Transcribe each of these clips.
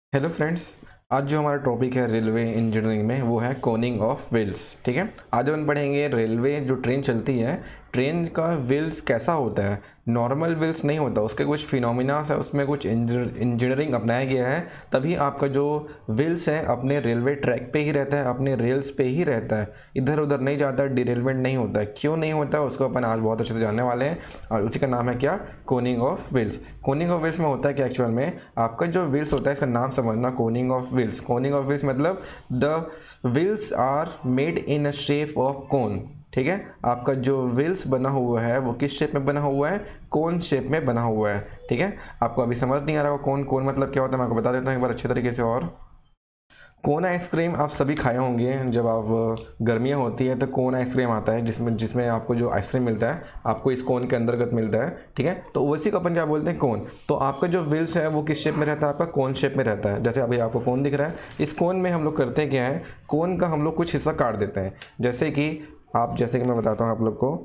Hello friends. आज जो हमारा टॉपिक है रेलवे इंजीनियरिंग में वो है कोनिंग ऑफ व्हील्स। ठीक है, आज अपन पढ़ेंगे रेलवे जो ट्रेन चलती है, ट्रेन का व्हील्स कैसा होता है। नॉर्मल व्हील्स नहीं होता, उसके कुछ फिनोमिनास है, उसमें कुछ इंजीनियरिंग अपनाया गया है, तभी आपका जो व्हील्स है अपने रेलवे ट्रैक पे ही रहता है, अपने रेल्स पे ही रहता है, इधर उधर नहीं जाता, डिरेलमेंट नहीं होता है। क्यों नहीं होता है उसको अपन आज बहुत अच्छे से जानने वाले हैं, और उसी का नाम है क्या, coning of wheels. Coning of wheels में होता है कि एक्चुअल में आपका जो व्हील्स होता है, इसका नाम समझना, coning of wheels. Coning of wheels मतलब the wheels are made in a shape of cone. ठीक है, आपका जो व्हील्स बना हुआ है वो किस शेप में बना हुआ है, कोन शेप में बना हुआ है। ठीक है, आपको अभी समझ नहीं आ रहा होगा कोन कोन मतलब क्या होता है, मैं आपको बता देता हूँ एक बार अच्छे तरीके से। और कोन आइसक्रीम आप सभी खाए होंगे, जब आप गर्मियाँ होती है तो कोन आइसक्रीम आता है, जिसमें जिसमें आपको जो आइसक्रीम मिलता है आपको इस कोन के अंतर्गत मिलता है। ठीक है, तो उसी को अपन क्या बोलते हैं, कोन। तो आपका जो व्हील्स है वो किस शेप में रहता है, आपका कोन शेप में रहता है। जैसे अभी आपको कोन दिख रहा है, इस कोन में हम लोग करते हैं क्या है, कोन का हम लोग कुछ हिस्सा काट देते हैं। जैसे कि मैं बताता हूँ आप लोग को,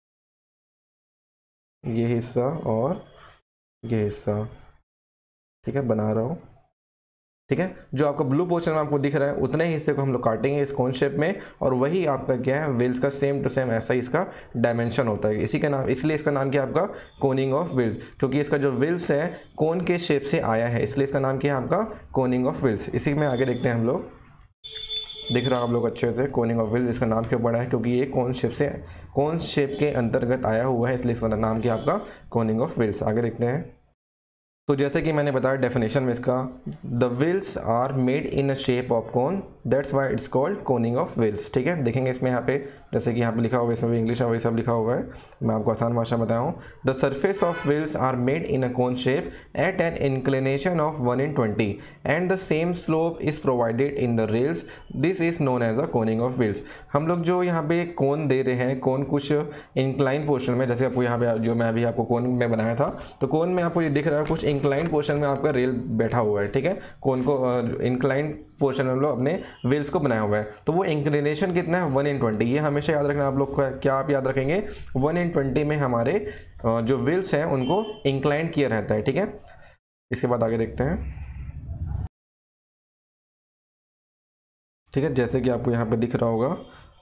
ये हिस्सा और ये हिस्सा, ठीक है, बना रहा हूँ। ठीक है, जो आपका ब्लू पोर्शन में आपको दिख रहा है उतने ही हिस्से को हम लोग काटेंगे इस कोन शेप में, और वही आपका क्या है, व्हील्स का सेम टू सेम ऐसा ही इसका डायमेंशन होता है। इसी का नाम, इसलिए इसका नाम क्या है आपका, कोनिंग ऑफ व्हील्स, क्योंकि इसका जो व्हील्स है कोन के शेप से आया है, इसलिए इसका नाम क्या है आपका, कोनिंग ऑफ व्हील्स। इसी में आगे देखते हैं हम लोग, दिख रहा है आप लोग अच्छे से, कोनिंग ऑफ व्हील्स इसका नाम क्यों पड़ा है, क्योंकि ये कोन शेप के अंतर्गत आया हुआ है, इसलिए इसका नाम क्या आपका, कोनिंग ऑफ व्हील्स। आगे देखते हैं। तो जैसे कि मैंने बताया डेफिनेशन में इसका, the wheels are made in a shape of cone, that's why it's called coning of wheels. ठीक है, देखेंगे इसमें यहाँ पे, जैसे कि यहाँ पे लिखा हुआ है, इसमें भी इंग्लिश में वही सब लिखा हुआ है, मैं आपको आसान भाषा में बताऊँ। The surface of wheels are made in a cone shape at an inclination of 1/20 and the same slope is provided in the rails, this is known as a coning of wheels. हम लोग जो यहाँ पे कोन दे रहे हैं, कोन कुछ incline portion में, जैसे आपको यहाँ पे जो मैं अभी आपको कोन में बनाया था, तो कोन में आपको ये दिख रहा है कुछ इंक्लाइन पोर्शन में आपका रेल बैठा हुआ है। ठीक है, कोन को इंक्लाइन पोर्शन में हम लोग अपने व्हील्स को बनाया हुआ है, तो वो इंक्लिनेशन कितना है, 1/20। ये हमेशा याद रखना आप लोग को, क्या आप याद रखेंगे, 1/20 में हमारे जो व्हील्स हैं उनको इंक्लाइन किया रहता है। ठीक है, इसके बाद आगे देखते हैं। ठीक है, जैसे कि आपको यहाँ पे दिख रहा होगा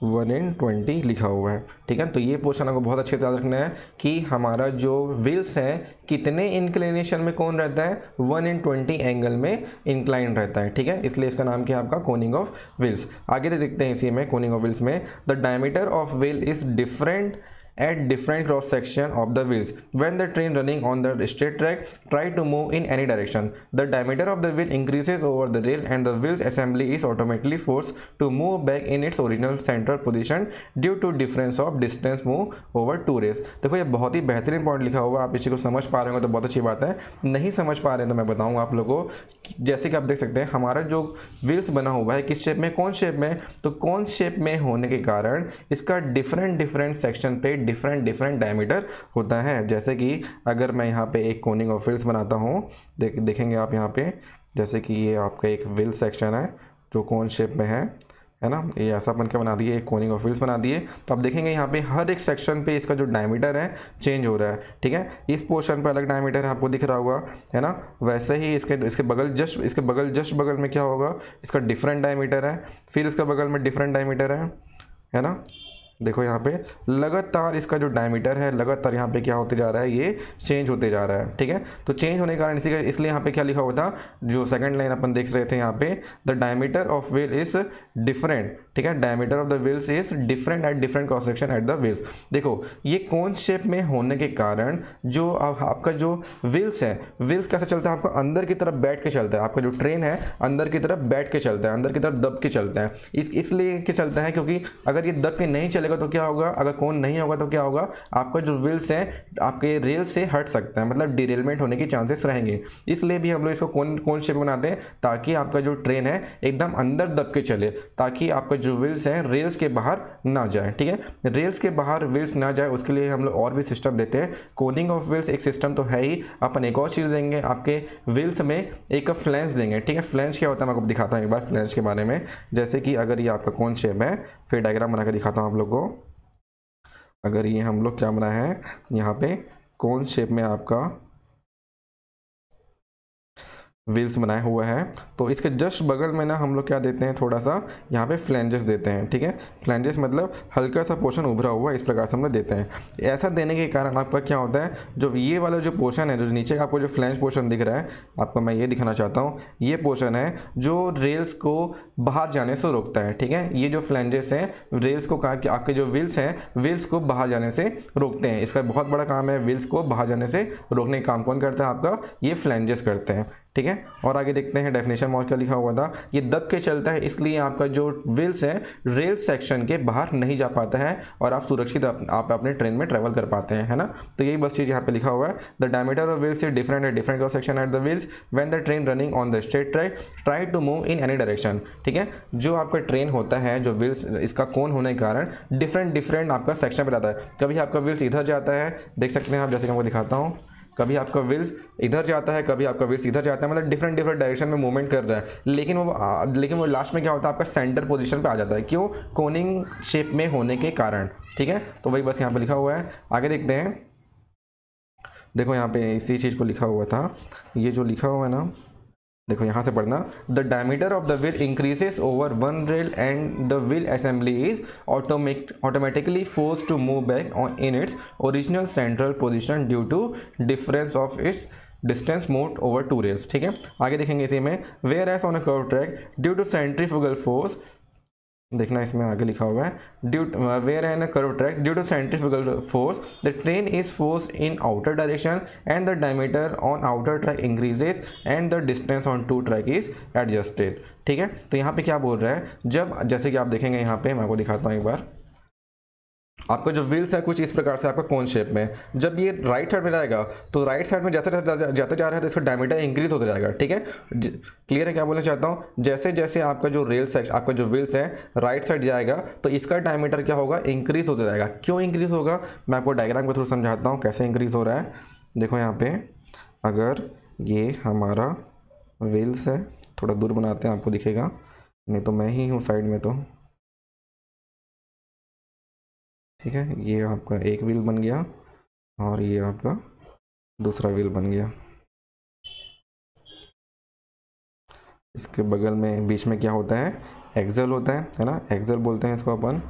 1/20 लिखा हुआ है। ठीक है, तो ये पोर्शन आपको बहुत अच्छे से याद रखना है कि हमारा जो व्हील्स है कितने इंक्लिनेशन में कौन रहता है, 1/20 एंगल में इंक्लाइन रहता है। ठीक है, इसलिए इसका नाम क्या है आपका, कोनिंग ऑफ व्हील्स। आगे देखते हैं इसी में, कोनिंग ऑफ व्हील्स में, the diameter of wheel is different at different cross section of the wheels when the train running on the straight track try to move in any direction. The diameter of the wheel increases over the rail and the wheel's assembly is automatically forced to move back in its original center position due to difference of distance move over two rails. देखो ये बहुत ही बेहतरीन point लिखा हुआ है, आप इसी को समझ पा रहे हो तो बहुत अच्छी बात है, नहीं समझ पा रहे हैं तो मैं बताऊंगा आप लोगों को। जैसे कि आप देख सकते हैं हमारा जो व्हील्स बना हुआ है किस शेप में, कौन शेप में, तो कौन शेप में होने के कारण इसका डिफरेंट सेक्शन पे डिफरेंट डायमीटर होता है। जैसे कि अगर मैं यहाँ पे एक कोनिंग ऑफ व्हील्स बनाता हूँ, देखेंगे आप यहाँ पे, जैसे कि ये आपका एक व्हील सेक्शन है जो कोन शेप में है ना, ये ऐसा बन के बना दिए, एक कोनिंग ऑफ व्हील्स बना दिए। तो आप देखेंगे यहाँ पे हर एक सेक्शन पे इसका जो डायमीटर है चेंज हो रहा है। ठीक है, इस पोर्शन पे अलग डायमीटर है, आपको दिख रहा होगा, है ना, वैसे ही इसके बगल जस्ट बगल में क्या होगा, इसका डिफरेंट डायमीटर है, फिर उसके बगल में डिफरेंट डायमीटर है ना। देखो यहाँ पे लगातार इसका जो डायमीटर है लगातार यहाँ पे क्या होते जा रहा है, ये चेंज होते जा रहा है। ठीक है, तो चेंज होने के कारण इसलिए यहाँ पे क्या लिखा हुआ था, जो सेकंड लाइन अपन देख रहे थे यहाँ पे, the diameter of wheel is different. ठीक है, diameter of the wheels is different at different cross section at the wheels. देखो ये कौन शेप में होने के कारण जो आपका जो व्हील्स है, व्हील्स कैसे चलता है, आपका अंदर की तरफ बैठ के चलता है, आपका जो ट्रेन है अंदर की तरफ बैठ के चलता है, अंदर की तरफ दब के चलता है। इसलिए कि चलता है क्योंकि अगर ये दब के नहीं चलेगा तो क्या होगा, अगर कोन नहीं होगा तो क्या होगा, आपका जो व्हील्स है आपके रेल से हट सकता है, मतलब डिरेलमेंट होने के चांसेस रहेंगे। इसलिए भी हम लोग इसको कोन शेप बनाते हैं, ताकि आपका जो ट्रेन है एकदम अंदर दब के चले, ताकि आपका जो व्हील्स है रेल्स के बाहर ना जाए। ठीक है, रेल्स के बाहर व्हील्स ना जाए उसके लिए हम लोग और भी सिस्टम देते हैं। कोनिंग ऑफ व्हील्स एक सिस्टम तो है ही, अपन एक और चीज़ देंगे, आपके व्हील्स में एक फ्लैंज देंगे। ठीक है, फ्लैंज क्या होता है मैं आपको दिखाता हूँ एक बार फ्लैंज के बारे में। जैसे कि अगर ये आपका कोन शेप है, फिर डायग्राम बना के दिखाता हूँ आप लोग को। अगर ये हम लोग क्या बनाए हैं, यहाँ पे कोन शेप में आपका व्हील्स बनाया हुआ है। तो इसके जस्ट बगल में ना हम लोग क्या देते हैं, थोड़ा सा यहाँ पे फ्लैंजेस देते हैं, ठीक है। फ्लैंजेस मतलब हल्का सा पोर्शन उभरा हुआ, इस प्रकार से हम लोग देते हैं। ऐसा देने के कारण आपका क्या होता है, जो ये वाला जो पोर्शन है, जो नीचे का आपको जो फ्लैंज पोर्शन दिख रहा है, आपको मैं ये दिखाना चाहता हूँ, ये पोर्शन है जो रेल्स को बाहर जाने से रोकता है, ठीक है। ये जो फ्लैंजेस हैं रेल्स को कहा कि आपके जो व्हील्स हैं, व्हील्स को बाहर जाने से रोकते हैं। इसका बहुत बड़ा काम है, व्हील्स को बाहर जाने से रोकने का काम कौन करता है, आपका ये फ्लैंजेस करते हैं, ठीक है। और आगे देखते हैं डेफिनेशन में क्या लिखा हुआ था, ये दब के चलता है, इसलिए आपका जो व्हील्स है रेल सेक्शन के बाहर नहीं जा पाता है और आप सुरक्षित आप अपने ट्रेन में ट्रेवल कर पाते हैं, है ना। तो यही बस चीज़ यहाँ पे लिखा हुआ है, the diameter of wheels is different cross section at the wheels when the train running on the straight track try to move in any direction, ठीक है। जो आपका ट्रेन होता है, जो व्हील्स इसका कोन होने के कारण डिफरेंट आपका सेक्शन पर जाता है। कभी आपका व्हील्स इधर जाता है, देख सकते हैं आप, जैसे कि मैं दिखाता हूँ, कभी आपका व्हील्स इधर जाता है, कभी आपका व्हील्स इधर जाता है, मतलब डिफरेंट डायरेक्शन में मूवमेंट कर रहा है। लेकिन वो लास्ट में क्या होता है, आपका सेंटर पोजीशन पे आ जाता है, क्यों, कोनिंग शेप में होने के कारण, ठीक है। तो वही बस यहाँ पे लिखा हुआ है। आगे देखते हैं, देखो यहाँ पे इसी चीज़ को लिखा हुआ था, ये जो लिखा हुआ है ना, देखो यहाँ से पढ़ना, the diameter of the wheel increases over one rail and the wheel assembly is automatically force to move back in its original central position due to difference of its distance moved over two rails, ठीक है। आगे देखेंगे इसी में, whereas on a curve track due to centrifugal force, देखना इसमें आगे लिखा हुआ है, where an curve track due to centrifugal force the train is force in outer direction and the diameter on outer track increases and the distance on two track is adjusted, ठीक है। तो यहाँ पे क्या बोल रहा है, जब जैसे कि आप देखेंगे यहाँ पे, मैं आपको दिखाता हूँ एक बार, आपका जो व्हील्स है कुछ इस प्रकार से आपका कोन शेप में, जब ये राइट साइड में जाएगा तो राइट साइड में जैसे जाते जा रहा है तो इसका डायमीटर इंक्रीज होता जाएगा, ठीक है। क्लियर है क्या बोलना चाहता हूँ, जैसे जैसे आपका जो रेल सेक्शन, आपका जो व्हील्स है राइट साइड जाएगा तो इसका डायमीटर क्या होगा, इंक्रीज होता जाएगा। क्यों इंक्रीज होगा, मैं आपको डायग्राम के थ्रू समझाता हूँ कैसे इंक्रीज हो रहा है। देखो यहाँ पे, अगर ये हमारा व्हील्स है, थोड़ा दूर बनाते हैं, आपको दिखेगा, नहीं तो मैं ही हूँ साइड में, तो ठीक है। ये आपका एक व्हील बन गया और ये आपका दूसरा व्हील बन गया। इसके बगल में बीच में क्या होता है, एक्सेल होता है ना, एक्सेल बोलते हैं इसको अपन,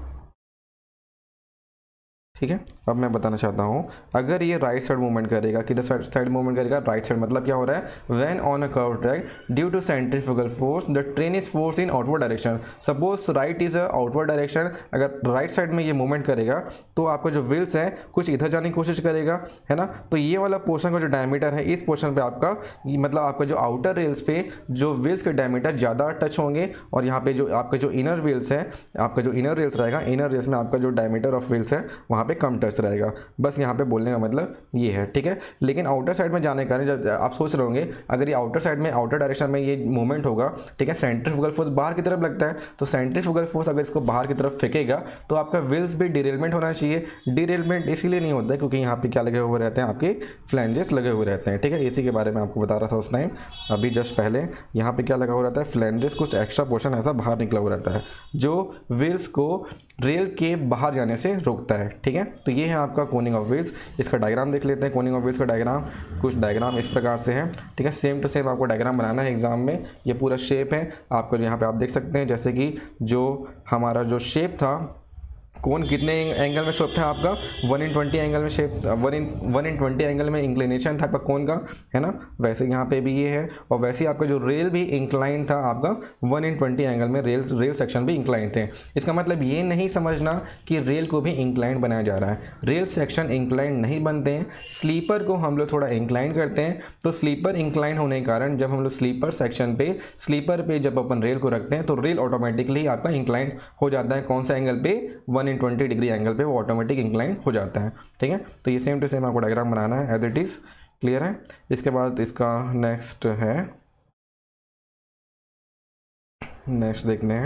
ठीक है। अब मैं बताना चाहता हूँ, अगर ये राइट साइड मूवमेंट करेगा, किधर साइड मूवमेंट करेगा, राइट साइड, मतलब क्या हो रहा है, when on a curve track due to centrifugal force the train is force in outward direction. Suppose right is a outward direction, अगर राइट साइड में ये मूवमेंट करेगा तो आपका जो व्हील्स है कुछ इधर जाने की कोशिश करेगा, है ना। तो ये वाला पोर्शन का जो डायमीटर है, इस पोर्शन पे आपका मतलब आपका जो आउटर रेल्स पे जो व्हील्स के डायमीटर ज़्यादा टच होंगे, और यहाँ पे जो आपका जो इनर व्हील्स है, आपका जो इनर रेल्स रहेगा, इनर रेल्स में आपका जो डायमीटर ऑफ व्हील्स है वहाँ पे कम टच रहेगा। बस यहाँ पे बोलने का मतलब ये है, ठीक है। लेकिन आउटर साइड में जाने के कारण जब आप सोच रहे होंगे, अगर ये आउटर साइड में, आउटर डायरेक्शन में ये मूवमेंट होगा, ठीक है, सेंट्रीफ्यूगल फोर्स बाहर की तरफ लगता है, तो सेंट्रीफ्यूगल फोर्स अगर इसको बाहर की तरफ फेंकेगा तो आपका व्हील्स भी डिरेलमेंट होना चाहिए। डिरेलमेंट इसीलिए नहीं होता है क्योंकि यहाँ पे क्या लगे हुए रहते हैं, आपके फ्लैंजेस लगे हुए रहते हैं, ठीक है। इसी के बारे में आपको बता रहा था उस टाइम, अभी जस्ट पहले, यहाँ पे क्या लगा हुआ रहता है, फ्लैंजेस, कुछ एक्स्ट्रा पोर्शन ऐसा बाहर निकला हुआ रहता है जो व्हील्स को रेल के बाहर जाने से रोकता है, ठीक है। तो ये है आपका कोनिंग ऑफ व्हील्स। इसका डायग्राम देख लेते हैं, कोनिंग ऑफ व्हील्स का डायग्राम, कुछ डायग्राम इस प्रकार से है, ठीक है। सेम टू सेम आपको डायग्राम बनाना है एग्जाम में। ये पूरा शेप है आपको, यहाँ पे आप देख सकते हैं, जैसे कि जो हमारा जो शेप था, कोन कितने एंगल में शेप था आपका, 1/20 एंगल में शेप, 1/20 एंगल में इंक्लिनेशन था आपका कोन का, है ना। वैसे यहाँ पे भी ये है, और वैसे आपका जो रेल भी इंक्लाइन था आपका 1/20 एंगल में, रेल सेक्शन भी इंक्लाइन थे। इसका मतलब ये नहीं समझना कि रेल को भी इंक्लाइन बनाया जा रहा है, रेल सेक्शन इंक्लाइन नहीं बनते हैं, स्लीपर को हम लोग थोड़ा इंक्लाइन करते हैं। तो स्लीपर इंक्लाइन होने के कारण जब हम लोग स्लीपर सेक्शन पे, स्लीपर पे जब अपन रेल को रखते हैं तो रेल ऑटोमेटिकली आपका इंक्लाइन हो जाता है, कौन सा एंगल पे, 1/20 डिग्री एंगल पे वो ऑटोमेटिक इंक्लाइन हो जाता है, ठीक है। तो ये सेम टू सेम आपको डायग्राम बनाना है एज इट इज, क्लियर है। इसके बाद इसका नेक्स्ट देखते हैं,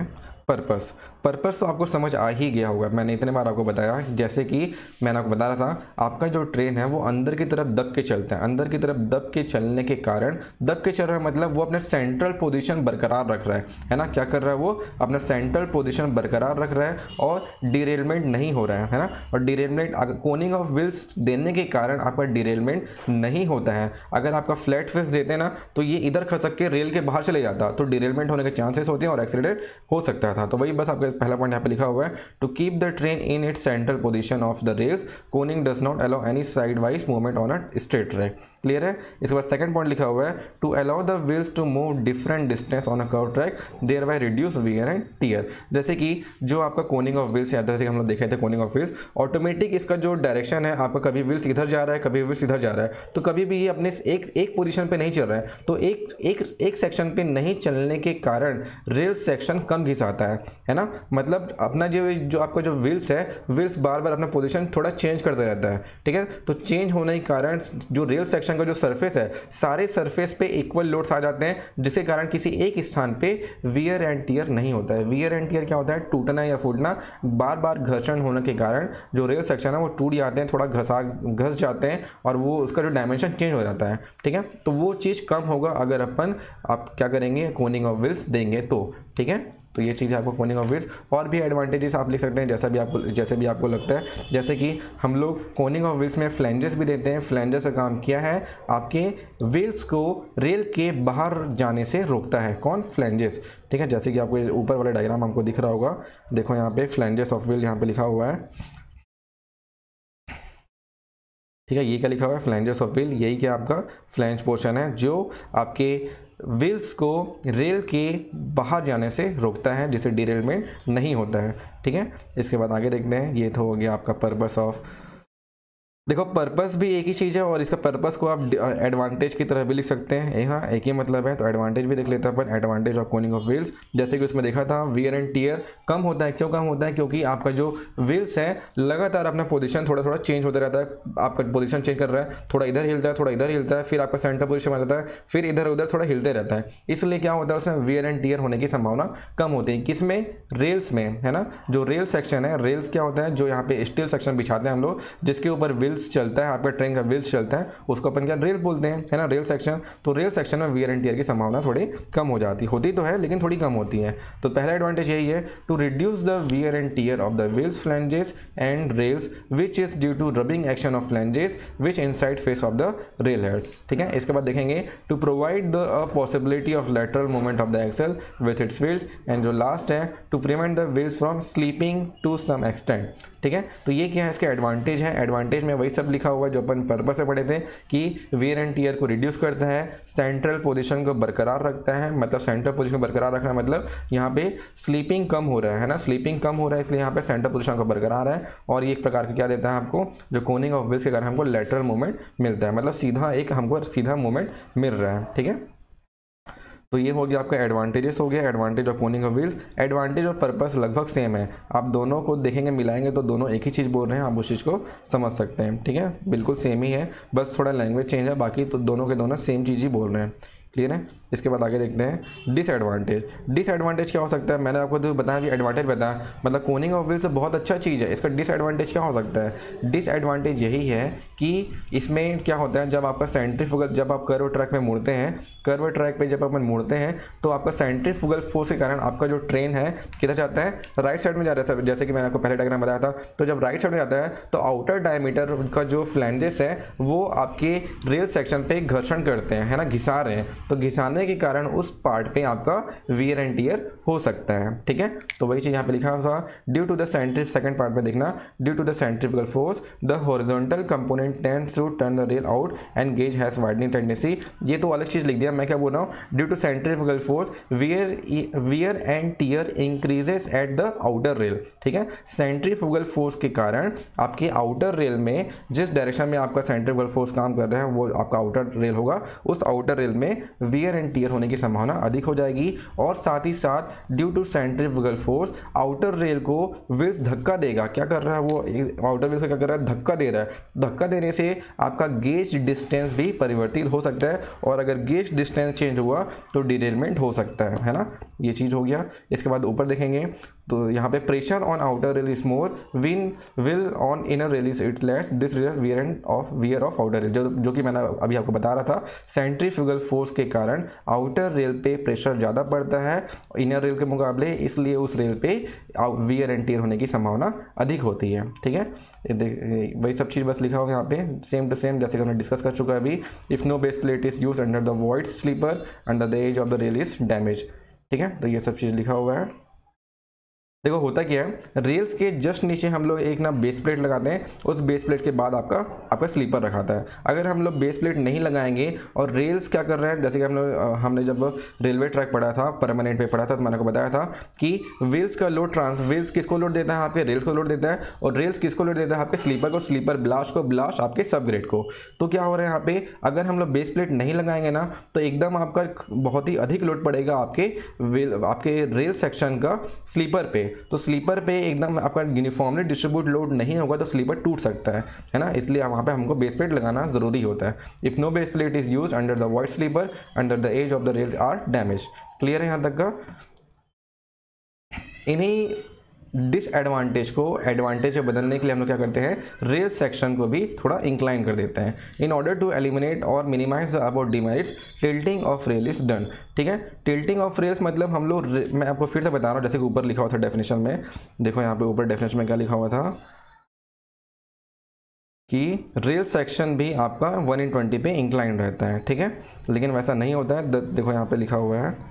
पर्पस तो आपको समझ आ ही गया होगा, मैंने इतने बार आपको बताया। जैसे कि मैंने आपको बता रहा था, आपका जो ट्रेन है वो अंदर की तरफ दब के चलता है, अंदर की तरफ दब के चलने के कारण, दब के चल रहा है मतलब वो अपने सेंट्रल पोजीशन बरकरार रख रहा है ना, क्या कर रहा है वो अपना सेंट्रल पोजीशन बरकरार रख रहा है और डिरेलमेंट नहीं हो रहा है ना। और डिरेलमेंट कोनिंग ऑफ व्हील्स देने के कारण आपका डिरेलमेंट नहीं होता है। अगर आपका फ्लैट फेस देते ना तो ये इधर खसक के रेल के बाहर चले जाता, तो डिरेलमेंट होने के चांसेस होते हैं और एक्सीडेंट हो सकता था। तो वही बस आपका पहला पॉइंट यहाँ पे लिखा हुआ है, to keep the train in its central position of the rails, coning does not allow any side wise movement on a straight track. Clear है। इसके बाद सेकंड पॉइंट लिखा हुआ है, to allow the wheels to move different distance on a curve track, thereby reduce wear and tear. जैसे कि जो आपका कोनिंग ऑफ व्हील्स, जैसे कि हम लोग देखे थे कोनिंग ऑफ व्हील्स, ऑटोमेटिक इसका जो डायरेक्शन है आपका, कभी व्हील्स इधर जा रहा है, कभी व्हील्स इधर जा रहा है, तो कभी भी ये अपने एक पोजीशन पे नहीं चल रहा है, तो एक सेक्शन पे नहीं चलने के कारण रेल सेक्शन कम घिसाता है ना। मतलब अपना जो आपका जो व्हील्स है, व्हील्स बार बार अपना पोजीशन थोड़ा चेंज करता रहता है, ठीक है। तो चेंज होने के कारण जो रेल सेक्शन का जो सरफेस है, सारे सरफेस पे इक्वल लोड्स आ जाते हैं, जिसके कारण किसी एक स्थान पे वियर एंड टियर नहीं होता है। वियर एंड टियर क्या होता है? टूटना या फूटना, बार बार घर्षण होने के कारण जो रेल सेक्शन है वो टूट जाते हैं, थोड़ा घस जाते हैं और वो उसका जो डायमेंशन चेंज हो जाता है, ठीक है। तो वो चीज़ कम होगा अगर आप क्या करेंगे, कोनिंग ऑफ व्हील्स देंगे तो, ठीक है। तो ये चीज़ आपको कोनिंग ऑफ व्हील्स, और भी एडवांटेजेस आप लिख सकते हैं जैसे भी आपको लगता है। जैसे कि हम लोग कोनिंग ऑफ व्हील्स में फ्लैंजेस भी देते हैं। फ्लैंजेस का काम किया है, आपके व्हील्स को रेल के बाहर जाने से रोकता है। कौन? फ्लैंजेस, ठीक है। जैसे कि आपको ऊपर वाला डायग्राम आपको दिख रहा होगा, देखो यहाँ पे फ्लैंजेस ऑफ व्हील यहाँ पे लिखा हुआ है, ठीक है। ये क्या लिखा हुआ है? Flanges of wheel. यही क्या आपका फ्लैंज पोर्शन है जो आपके व्हील्स को रेल के बाहर जाने से रोकता है, जिससे डिरेलमेंट नहीं होता है, ठीक है। इसके बाद आगे देखते हैं, ये तो हो गया आपका पर्पस ऑफ। देखो पर्पस भी एक ही चीज़ है और इसका पर्पस को आप एडवांटेज की तरह भी लिख सकते हैं, हाँ एक ही मतलब है। तो एडवांटेज भी देख लेते हैं अपन, advantage of coning of wheels. जैसे कि उसमें देखा था वियर एंड टियर कम होता है। क्यों कम होता है? क्योंकि आपका जो व्हील्स है लगातार अपना पोजीशन थोड़ा थोड़ा चेंज होता रहता है। आपका पोजीशन चेंज कर रहा है, थोड़ा इधर हिलता है, थोड़ा इधर हिलता है, फिर आपका सेंटर पोजीशन में रहता है, फिर इधर उधर थोड़ा हिलते रहता है। इसलिए क्या होता है, उसमें वियर एंड टियर होने की संभावना कम होती है। किसमें? रेल्स में, है ना। जो रेल सेक्शन है, रेल्स क्या होता है, जो यहाँ पे स्टील सेक्शन बिछाते हैं हम लोग, जिसके ऊपर व्हील्स चलता है, आपका ट्रेन का व्हील्स चलता है, उसको अपन क्या रेल बोलते हैं, है ना, रेल सेक्शन। तो रेल सेक्शन में वियर एंड टियर की संभावना थोड़ी कम हो जाती, होती तो है लेकिन थोड़ी कम होती है। तो पहला एडवांटेज यही है, to reduce the wear and tear of the wheels, flanges and rails which is due to rubbing action of flanges which inside face of the rail head, ठीक है। इसके बाद देखेंगे, to provide the possibility of lateral movement of the axle with its wheels, and जो last है, to prevent the wheels from slipping to some extent, ठीक है। तो ये क्या है, इसके एडवांटेज है। एडवांटेज में वही सब लिखा हुआ है जो अपन पर्पस से पढ़े थे, कि वियर एंड टियर को रिड्यूस करता है, सेंट्रल पोजीशन को बरकरार रखता है। मतलब सेंट्रल पोजीशन को बरकरार रखना मतलब यहाँ पे स्लीपिंग कम हो रहा है ना, स्लीपिंग कम हो रहा है, इसलिए यहाँ पे सेंट्रल पोजीशन को बरकरार है। और ये एक प्रकार का क्या देता है आपको, जो कोनिंग ऑफ व्हील्स के कारण हमको लैटरल मूवमेंट मिलता है, मतलब हमको सीधा मूवमेंट मिल रहा है, ठीक है। तो ये हो गया आपका एडवांटेजेस हो गया, advantage of coning of wheels. Advantage और पर्पस लगभग सेम है, आप दोनों को देखेंगे मिलाएंगे तो दोनों एक ही चीज़ बोल रहे हैं, आप उस चीज़ को समझ सकते हैं, ठीक है। बिल्कुल सेम ही है, बस थोड़ा लैंग्वेज चेंज है, बाकी तो दोनों के दोनों सेम चीज़ ही बोल रहे हैं। क्लियर है। इसके बाद आगे देखते हैं डिसएडवांटेज। डिसएडवांटेज क्या हो सकता है? मैंने आपको तो बताया भी, एडवांटेज बताया, मतलब कोनिंग ऑफ व्हील्स बहुत अच्छा चीज़ है। इसका डिसएडवांटेज क्या हो सकता है? डिसएडवांटेज यही है कि इसमें क्या होता है, जब आपका सेंट्रीफ्यूगल, जब आप कर्व ट्रैक में मुड़ते हैं, कर्व ट्रैक पे जब अपन मुड़ते हैं तो आपका सेंट्रीफ्यूगल फोर्स के कारण आपका जो ट्रेन है किधर जाता है, राइट साइड में जा रहा है। जैसे कि मैंने आपको पहले डायग्राम बताया था, तो जब राइट साइड में जाता है तो आउटर डायमीटर का जो फ्लैंजेस है वो आपके रेल सेक्शन पे घर्षण करते हैं, है ना, घिसा रहे हैं। तो घिसाने के कारण उस पार्ट पे आपका वियर एंड टियर हो सकता है, ठीक है। तो वही चीज़ यहाँ पे लिखा हुआ, due to the second part में देखना, due to the centrifugal force the horizontal component tends to turn the rail out and gauge has widening tendency. ये तो अलग चीज़ लिख दिया, मैं क्या बोल रहा हूँ, due to centrifugal force wear and tear increases at the outer rail, ठीक है। सेंट्रीफ्यूगल फोर्स के कारण आपके आउटर रेल में, जिस डायरेक्शन में आपका सेंट्रीफ्यूगल फोर्स काम कर रहा है वो आपका आउटर रेल होगा, उस आउटर रेल में वियर एंड टियर होने की संभावना अधिक हो जाएगी। और साथ ही साथ due to centrifugal force outer rail को व्हील्स धक्का देगा। क्या कर रहा है वो, आउटर व्हील्स को क्या कर रहा है, धक्का दे रहा है। धक्का देने से आपका गेज डिस्टेंस भी परिवर्तित हो सकता है, और अगर गेज डिस्टेंस चेंज हुआ तो डिरेलमेंट हो सकता है ना। ये चीज़ हो गया। इसके बाद ऊपर देखेंगे तो यहाँ पे pressure on outer rail is more will on inner rail is it let's this wear of outer rail, जो कि मैंने अभी आपको बता रहा था, सेंट्रीफ्यूगल फोर्स के कारण आउटर रेल पे प्रेशर ज़्यादा पड़ता है इनर रेल के मुकाबले, इसलिए उस रेल पे वियर एंड टियर होने की संभावना अधिक होती है। ठीक है, वही सब चीज़ बस लिखा होगा यहाँ पे सेम टू सेम जैसे कि हमने डिस्कस कर चुका है अभी। If no base plate is use under the void sleeper under the edge of the rail is damage. ठीक है, तो ये सब चीज़ लिखा हुआ है। देखो होता क्या है, रेल्स के जस्ट नीचे हम लोग एक ना बेस प्लेट लगाते हैं, उस बेस प्लेट के बाद आपका स्लीपर रखाता है। अगर हम लोग बेस प्लेट नहीं लगाएंगे और रेल्स क्या कर रहे हैं, जैसे कि हमने जब रेलवे ट्रैक पढ़ा था, परमानेंट पे पढ़ा था, तो मैंने को बताया था कि व्हील्स का लोड व्हील्स किसको लोड देता है, आपके रेल्स को लोड देता है, और रेल्स किसको लोड देता है, आपके स्लीपर को, स्लीपर ब्लास्ट को, ब्लास्ट आपके सब ग्रेड को। तो क्या हो रहा है यहाँ पे, अगर हम लोग बेस प्लेट नहीं लगाएंगे ना तो एकदम आपका बहुत ही अधिक लोड पड़ेगा आपके रेल सेक्शन का स्लीपर पे। तो स्लीपर पे एकदम आपका यूनिफॉर्मली डिस्ट्रीब्यूट लोड नहीं होगा तो स्लीपर टूट सकता है ना, इसलिए वहाँ पे हमको बेस प्लेट लगाना ज़रूरी होता है। If no base plate is use under the void sleeper under the edge of the rails are damage. Clear है यहाँ तक का? इन्हीं डिसएडवांटेज को एडवांटेज में बदलने के लिए हम लोग क्या करते हैं, रेल सेक्शन को भी थोड़ा इंक्लाइन कर देते हैं। इन ऑर्डर टू एलिमिनेट और minimize the about demerits tilting of rail is done. ठीक है, टिल्टिंग ऑफ रेल्स मतलब हम लोग, मैं आपको फिर से बता रहा हूँ जैसे कि ऊपर लिखा हुआ था डेफिनेशन में। देखो यहाँ पे ऊपर डेफिनेशन में क्या लिखा हुआ था कि रेल सेक्शन भी आपका 1/20 पे इंक्लाइन रहता है। ठीक है, लेकिन वैसा नहीं होता है। देखो यहाँ पे लिखा हुआ है,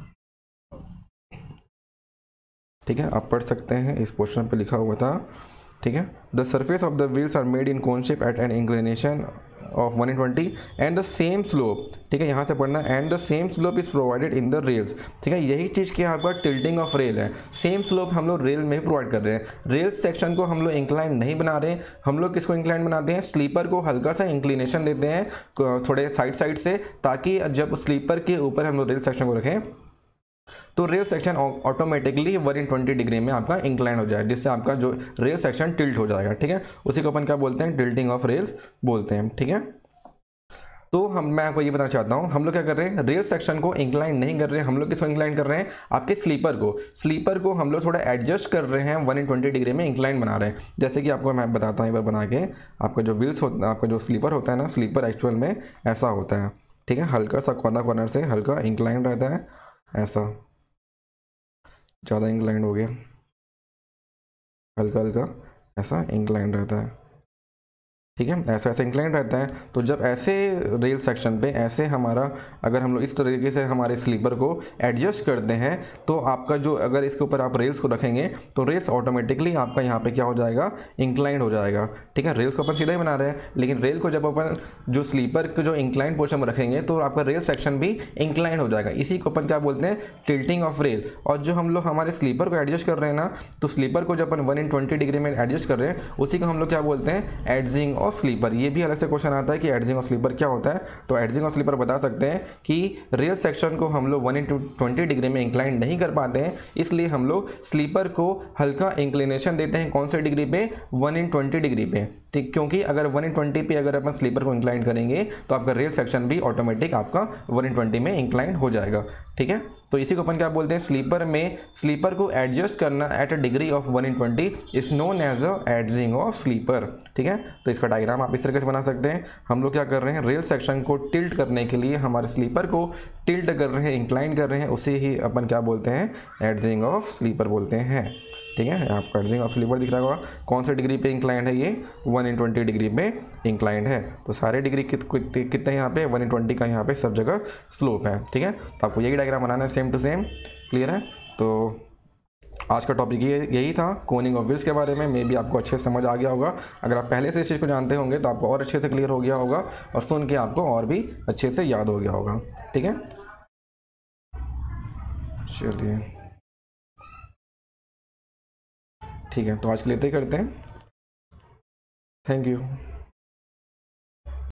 ठीक है, आप पढ़ सकते हैं, इस पोर्शन पे लिखा हुआ था। ठीक है, the surface of the wheels are made in cone shape at an inclination of 1/20 and the same slope. ठीक है, यहाँ से पढ़ना, and the same slope is provided in the rails. ठीक है, यही चीज़ की आपका टिल्टिंग ऑफ रेल है, सेम स्लोप हम लोग रेल में ही प्रोवाइड कर रहे हैं। रेल सेक्शन को हम लोग इंक्लाइन नहीं बना रहे हैं, हम लोग किसको इंक्लाइन बनाते हैं, स्लीपर को हल्का सा इंक्लिनेशन देते हैं थोड़े साइड से, ताकि जब स्लीपर के ऊपर हम लोग रेल सेक्शन को रखें तो रेल सेक्शन ऑटोमेटिकली 1/20 डिग्री में आपका इंक्लाइन हो जाए, जिससे आपका जो रेल सेक्शन टिल्ट हो जाएगा। ठीक है, उसी को अपन क्या बोलते हैं, टिल्टिंग ऑफ रेल्स बोलते हैं। ठीक है, तो मैं आपको ये बताना चाहता हूँ, हम लोग क्या कर रहे हैं, रेल सेक्शन को इंक्लाइन नहीं कर रहे हैं, हम लोग किसको इंक्लाइन कर रहे हैं, आपके स्लीपर को हम लोग थोड़ा एडजस्ट कर रहे हैं, 1/20 डिग्री में इंक्लाइन बना रहे हैं। जैसे कि आपको मैं बताता हूँ एक बार बना के, आपका जो व्हील्स होता है, आपका जो स्लीपर होता है ना, स्लीपर एक्चुअल में ऐसा होता है। ठीक है, हल्का सा कॉर्नर से हल्का इंक्लाइन रहता है, ऐसा ज़्यादा इंक्लाइन हो गया, हल्का ऐसा इंक्लाइन रहता है। ठीक है, ऐसा इंक्लाइन रहता है। तो जब ऐसे रेल सेक्शन पे ऐसे हमारा, अगर हम लोग इस तरीके से हमारे स्लीपर को एडजस्ट करते हैं तो आपका जो, अगर इसके ऊपर आप रेल्स को रखेंगे तो रेल्स ऑटोमेटिकली आपका यहाँ पे क्या हो जाएगा, इंक्लाइन हो जाएगा। ठीक है, रेल्स को अपन सीधा ही बना रहे हैं, लेकिन रेल को जब अपन जो स्लीपर को जो इंक्लाइन पोर्शन में रखेंगे तो आपका रेल सेक्शन भी इंक्लाइन हो जाएगा। इसी को अपन क्या बोलते हैं, टिल्टिंग ऑफ रेल। और जो हम लोग हमारे स्लीपर को एडजस्ट कर रहे हैं ना, तो स्लीपर को जब अपन 1/20 डिग्री में एडजस्ट कर रहे हैं, उसी को हम लोग क्या बोलते हैं, एडजिंग ऑफ स्लीपर। ये भी अलग से क्वेश्चन आता है कि एडजिंग ऑफ स्लीपर क्या होता है। तो एडजिंग ऑफ स्लीपर बता सकते हैं कि रेल सेक्शन को हम लोग 1/20 डिग्री में इंक्लाइन नहीं कर पाते हैं, इसलिए हम लोग स्लीपर को हल्का इंक्लिनेशन देते हैं। कौन से डिग्री पे, 1/20 डिग्री पे। ठीक, क्योंकि अगर 1/20 पे अगर अपन स्लीपर को इंक्लाइन करेंगे तो आपका रेल सेक्शन भी ऑटोमेटिक आपका 1/20 में इंक्लाइन हो जाएगा। ठीक है, तो इसी को अपन क्या बोलते हैं, स्लीपर को एडजस्ट करना at a degree of 1/20 is known as a adzing of sleeper. ठीक है, तो इसका डायग्राम आप इस तरीके से बना सकते हैं। हम लोग क्या कर रहे हैं, रेल सेक्शन को टिल्ट करने के लिए हमारे स्लीपर को टिल्ट कर रहे हैं, इंक्लाइन कर रहे हैं, उसे ही अपन क्या बोलते हैं, एडजिंग ऑफ स्लीपर बोलते हैं। ठीक है, आपका एडजिंग ऑफ स्लीपर दिख रहा होगा, कौन से डिग्री पे इंक्लाइंड है, ये 1/20 डिग्री पे इंक्लाइंड है। तो सारे डिग्री कितने यहाँ पे, 1/20 का यहाँ पे सब जगह स्लोप है। ठीक है, तो आपको यही डायग्राम बनाना है, सेम टू सेम। क्लियर है? तो आज का टॉपिक यही था कोनिंग ऑफ व्हील्स के बारे में। मे भी आपको अच्छे से समझ आ गया होगा। अगर आप पहले से इस चीज़ को जानते होंगे तो आपको और अच्छे से क्लियर हो गया होगा, और सुन के आपको और भी अच्छे से याद हो गया होगा। ठीक है, चलिए ठीक है, तो आज के लिए इतना ही करते हैं। Thank you.